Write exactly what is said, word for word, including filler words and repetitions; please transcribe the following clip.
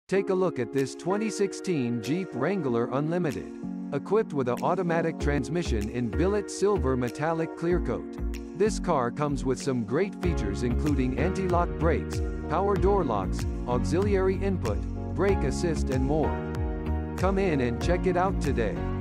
Take a look at this twenty sixteen Jeep Wrangler Unlimited. Equipped with an automatic transmission in billet silver metallic clear coat. This car comes with some great features including anti-lock brakes, power door locks, auxiliary input, brake assist and more. Come in and check it out today.